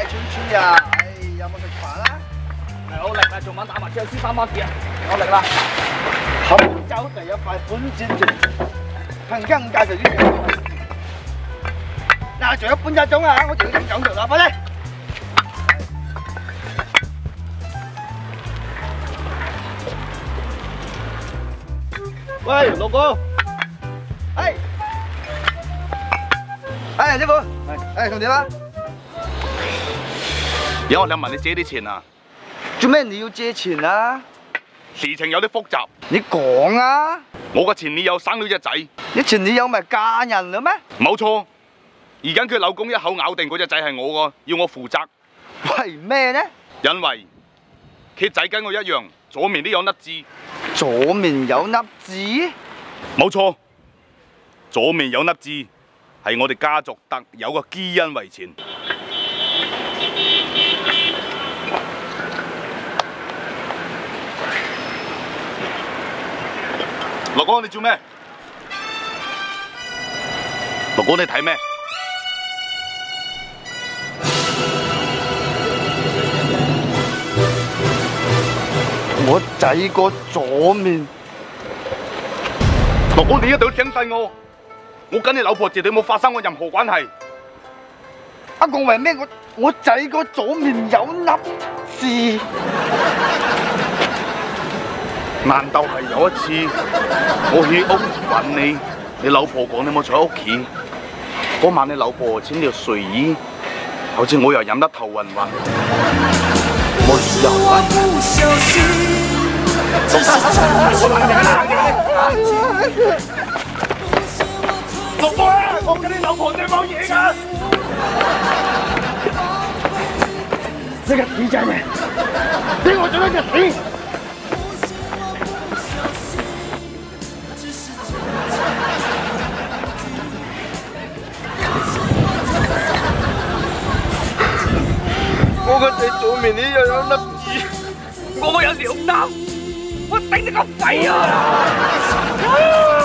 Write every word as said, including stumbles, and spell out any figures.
串串呀！哎，有冇食飯啊？ 有力啦，做晚打麻雀輸三蚊幾啊！有力啦！ 好酒第一塊本錢錢，憑更加就呢樣。嗱，仲有半隻鐘啊！我仲要飲酒做啦，快啲！喂，老哥，哎，哎，師傅，哎，同點啊？ 有我想問你借啲錢啊！ 做咩你要借錢啊？ 事情有啲複雜。 你講啊！ 我個前女友生咗隻仔。 你前女友咪嫁人啦咩？ 冇錯。而家佢老公一口咬定嗰隻仔係我個，要我負責。 為咩呢？ 因為佢仔跟我一樣，左面都有粒痣。 左面有粒痣？ 冇錯。左面有粒痣係我哋家族特有嘅基因遺傳。六哥，你做咩？六哥，你睇咩？ 我仔個左面。 六哥，你一定要相信我，我跟你老婆絕對冇發生過任何關係。 阿公為咩？我我仔個左面有粒痣。 難道係有一次我去屋企揾你，你老婆講你冇坐喺屋企，嗰晚你老婆穿條睡衣，好似我又飲得頭暈暈，冇理由啊！六哥啊，我跟你老婆對冇嘢㗎。 呢個死仔嚟，俾我做一隻死！我個仔左面呢又有粒痣， 我有兩擔，我頂你個肺啊！